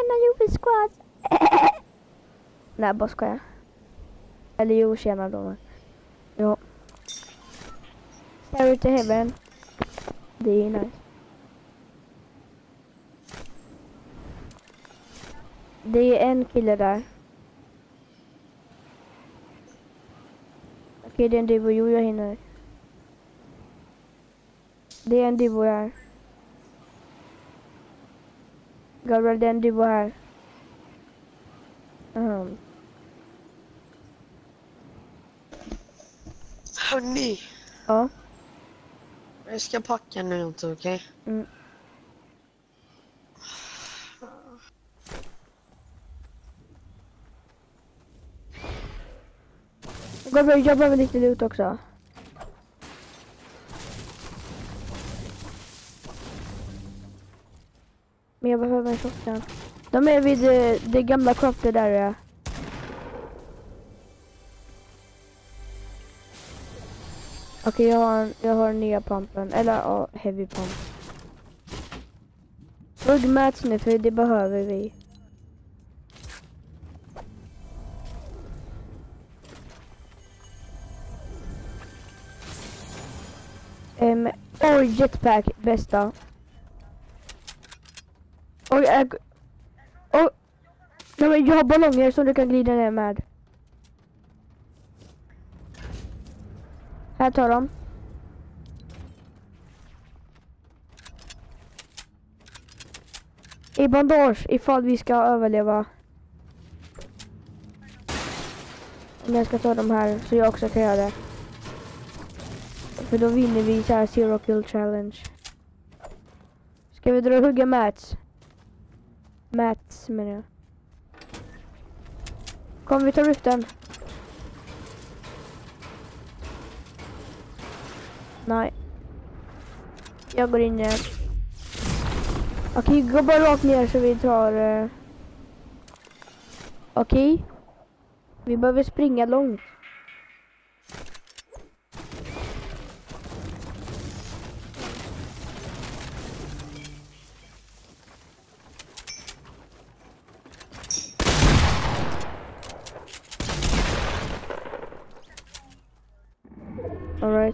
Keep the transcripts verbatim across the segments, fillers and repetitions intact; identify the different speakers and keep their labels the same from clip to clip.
Speaker 1: tjena Jovi Squad. Nej, bara skojar. Eller jo, tjena då. Ja. Stairway to Heaven. Det är nice. Det är en kille där. Okej, det är en divo. Jo, jag hinner. Det är en divo här. Gabriel, det är en divo här. Um.
Speaker 2: Hörni.
Speaker 1: Ja.
Speaker 2: Jag ska packa nu inte, okej? Okay?
Speaker 1: Mm. Gabriel, jag behöver lite loot också. Men jag behöver en shotgun. De är vid det, det gamla craftet där. Ja. Okej, okay, jag har jag har nya pumpen. Eller ja, heavy pump. Hugg mats nu, för det behöver vi. Um, Oj, jetpack, bästa. Oj, jag... Oj. Nej, men jag har ballonger som du kan glida ner med. Här tar de. I bandage, ifall vi ska överleva. Om jag ska ta dem här, så jag också kan göra det. För då vinner vi så här zero kill challenge. Ska vi dra och hugga mats? Mats menar jag. Kom, vi tar upp den. Nej. Jag går in igen. Okej, gå bara rakt ner så vi tar... Uh... Okej. Vi behöver springa långt. All right.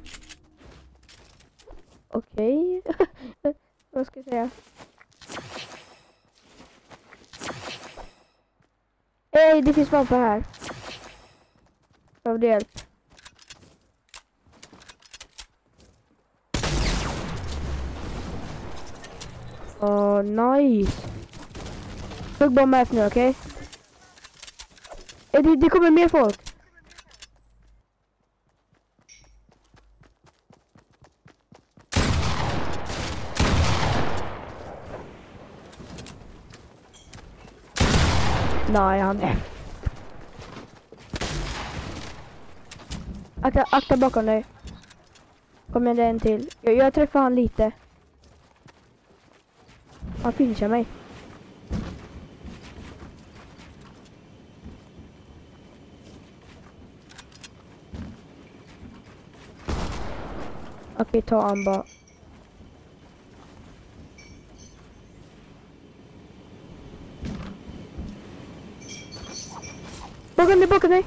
Speaker 1: Okej. Okay. Vad ska jag säga? Hej, det finns vapen här. Av det hjälp. Åh, oh, nice. Hugg bara med nu, okej? Okay? Det, det kommer mer folk. Nej, han är... Akta, akta bakom dig. Kom igen, det är en till. Jag, jag träffar han lite. Han finchar mig. Okej, ta han bara. Bakom dig, bakom dig!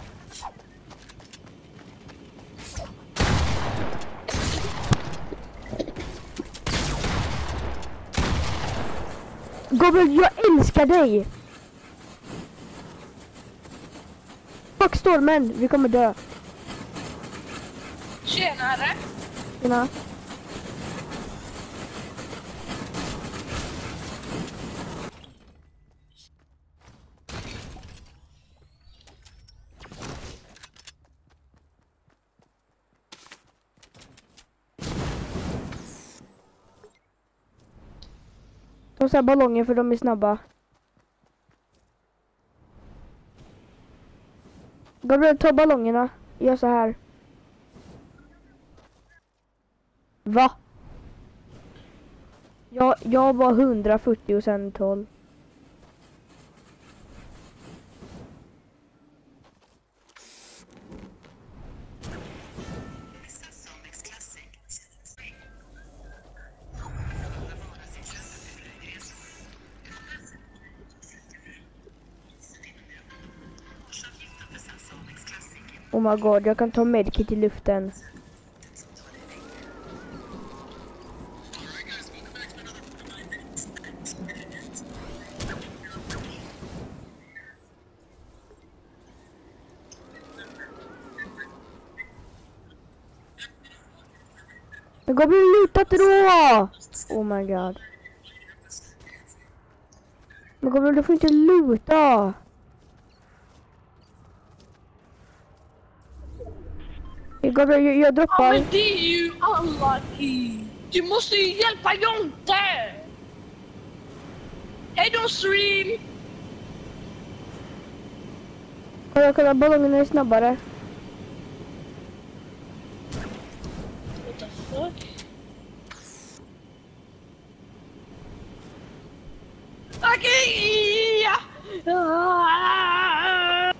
Speaker 1: Gabriel, jag älskar dig! Fuck stormen, vi kommer dö.
Speaker 3: Tjenare!
Speaker 1: Tjena. De ser ballonger för de är snabba. Gabriel, ta ballongerna. Gör så här. Va? Jag, jag var hundrafyrtio och sen tolv. Oh my god, jag kan ta medkit i luften. Det går bli lutat då! Oh my god. Men Gabriel, du får inte luta! Gabriel, jag, jag droppar.
Speaker 3: Ja, men det är ju unlucky. Du måste ju hjälpa Jonte. Hej då, stream!
Speaker 1: Kolla, kolla, ballongen är snabbare.
Speaker 3: What the fuck? Okej! Ah!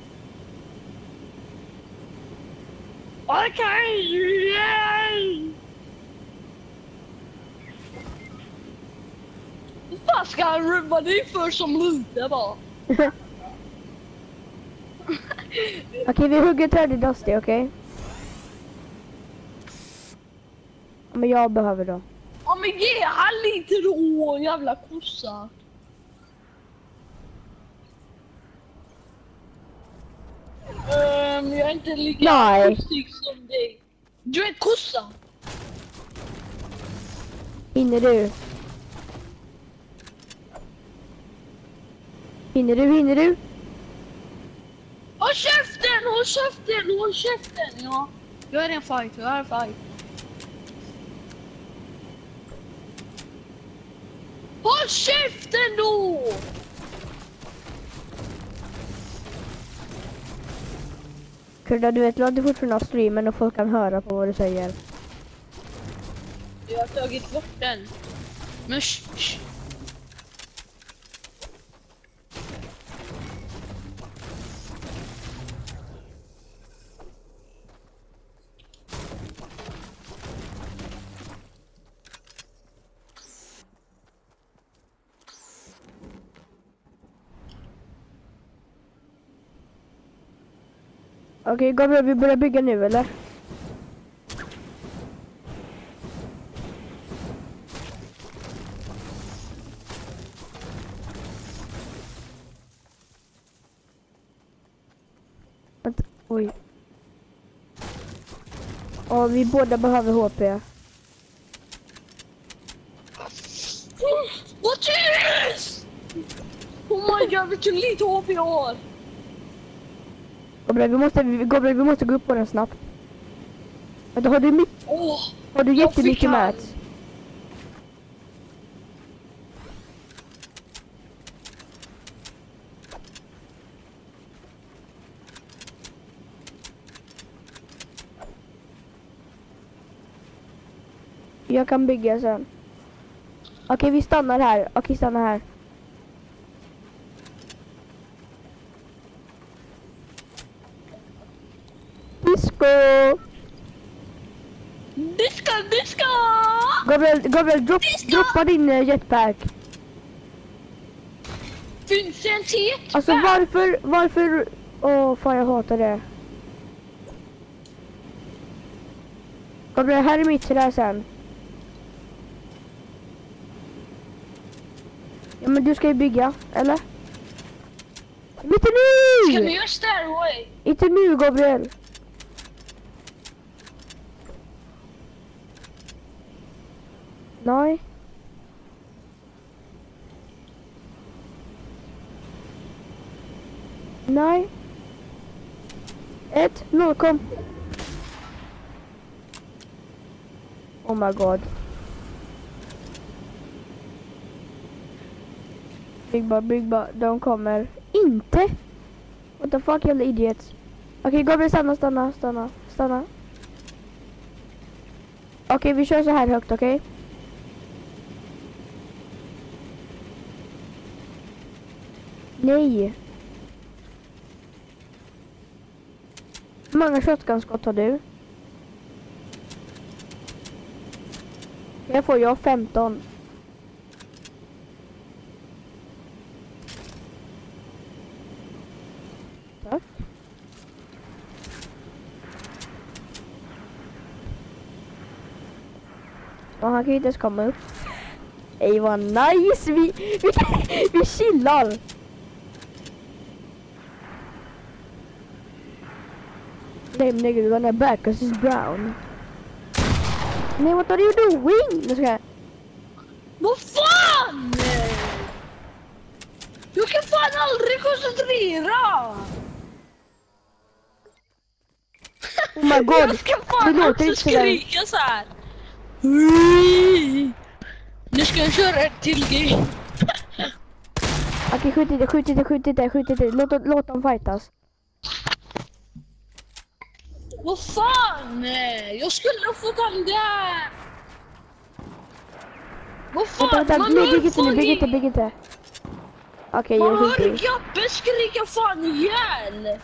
Speaker 3: Okej! Vad ska han rubba dig för som lite bara?
Speaker 1: Okej, vi hugger träd i Dusty, okej? Men jag behöver då.
Speaker 3: Ja, men ge han lite då, jävla kossa. Um, jag är inte lika
Speaker 1: Nej.
Speaker 3: kusig som dig. Du är en kossa.
Speaker 1: Hinner du? Hinner du, hinner du?
Speaker 3: Håll käften, håll käften, håll käften, ja. Jag är en fight, jag är en fight. Håll käften då!
Speaker 1: Kurda, du vet att du fortfarande har streamen och folk kan höra på vad du säger.
Speaker 3: Jag har tagit bort den. Men sh, sh.
Speaker 1: Okej, Gabriel, vi börjar bygga nu, eller? Vänta, oj. Ja, vi båda behöver H P.
Speaker 3: What is? Oh my god, vilken lite H P jag har.
Speaker 1: Gabriel, vi måste, vi, Gabriel, vi måste gå upp på den snabbt. Vänta, har du, mycket,
Speaker 3: Åh,
Speaker 1: har du
Speaker 3: jag
Speaker 1: jättemycket
Speaker 3: fick han.
Speaker 1: mats? Jag kan bygga sen. Okej, vi stannar här. Okej, stanna här. Disco!
Speaker 3: Diska, diska!
Speaker 1: Gabriel, Gabriel drop,
Speaker 3: Disco!
Speaker 1: droppa din uh, jetpack.
Speaker 3: Finns en tet?
Speaker 1: Alltså varför, varför... Åh, fan jag hatar det. Gabriel, här är mitt trä sen. Ja, men du ska ju bygga, eller? Inte nu!
Speaker 3: Ska vi göra stairway?
Speaker 1: Inte nu, Gabriel. Nej. Nej. Ett, noll, kom. Oh my god. Big bar, big bar, de kommer inte. What the fuck, jävla idiots. Okej, okay, Gabriel, stanna, stanna, stanna, stanna. Okej, okay, vi kör så här högt, okej? Okay? Nej. Hur många shotgun-skott har du? Jag får jag femton. Tack. Och han kan ju inte ens komma upp. Ej vad nice, vi, vi, vi chillar. Damn nigga, you're gonna back cause it's brown. Nej, what are you doing? Nu ska jag...
Speaker 3: Vad fan! Du kan fan aldrig koncentrera!
Speaker 1: Oh my god,
Speaker 3: Jag ska fan
Speaker 1: det låter
Speaker 3: också
Speaker 1: inte sådär.
Speaker 3: skrika så här. Nu ska jag köra ett till grej.
Speaker 1: Okej, skjut inte, skjut inte, skjut inte, skjut inte. Låt, låt dem fightas.
Speaker 3: Vad fan! Jag skulle ha fått han där! Vad fan?
Speaker 1: Vänta, vänta,
Speaker 3: Man
Speaker 1: nej,
Speaker 3: hör
Speaker 1: bygg inte, nu,
Speaker 3: fan
Speaker 1: bygg
Speaker 3: i-
Speaker 1: inte, bygg inte. Okej,
Speaker 3: Man
Speaker 1: jag
Speaker 3: hör
Speaker 1: skjuter.
Speaker 3: Gabbe skrika fan ihjäl!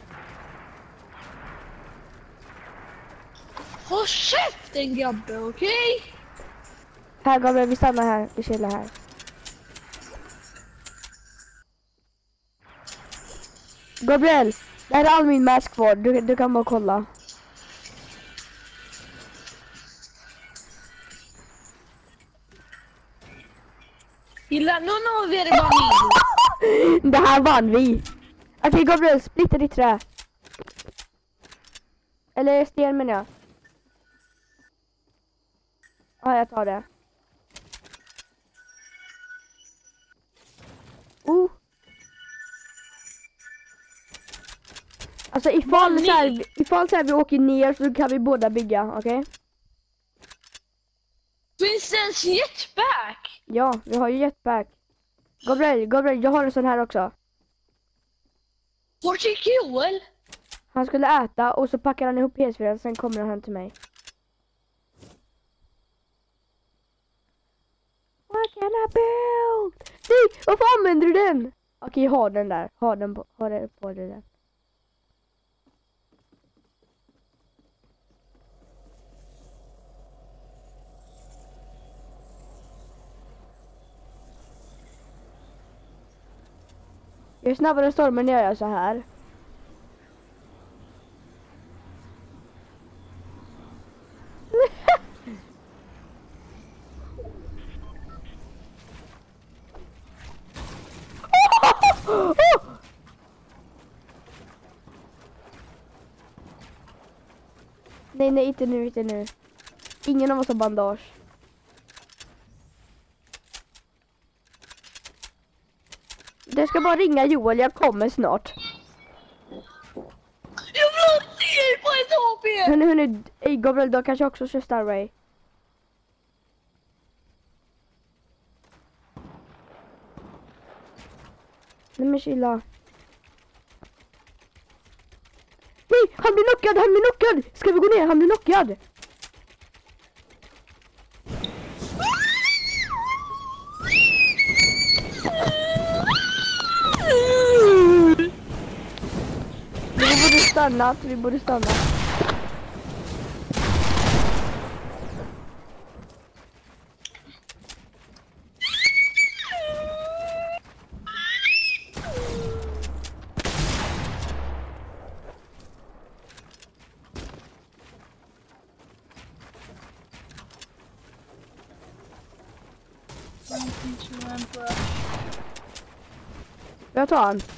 Speaker 3: Håll käften Gabbe, okej?
Speaker 1: Här Gabriel, vi stannar här, vi chillar här. Gabriel, det här är all min mask kvar, du, du kan bara kolla.
Speaker 3: Gillar någon av er vanilj?
Speaker 1: Det här vann vi. Okej Gabriel, splitta ditt trä. Eller sten menar jag. Ja, jag tar det. Oh. Alltså ifall så här, ifall så här vi åker ner så kan vi båda bygga, okej? Okay?
Speaker 3: Finns det ens jetpack?
Speaker 1: Ja, vi har ju jetpack. Gabriel, Gabriel, jag har en sån här också.
Speaker 3: Vart gick Joel?
Speaker 1: Han skulle äta och så packar han ihop P S fyra, sen kommer han till mig. What can I build? Nej, varför använder du den? Okej, ha den där. Ha den på, ha den på det där. Jag är snabbare än stormen när jag gör så här. Nej, nej, inte nu, inte nu. Ingen av oss har bandage. Det ska bara ringa Joel, jag kommer snart.
Speaker 3: Jag vill ha ner på ett H P!
Speaker 1: Hörni, hörni, ey Gabriel, då kanske också kör Starway. Nej men chilla. Nej, han blir knockad, han blir knockad! Ska vi gå ner? Han blir knockad! Vi borde stanna, vi borde stanna. Jag tar han.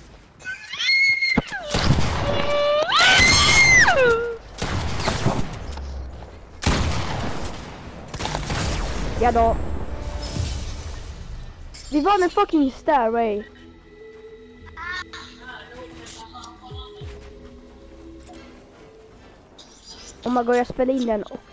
Speaker 1: Ja då. Vi var en fucking Starway. Oh my god, jag spelar in den också.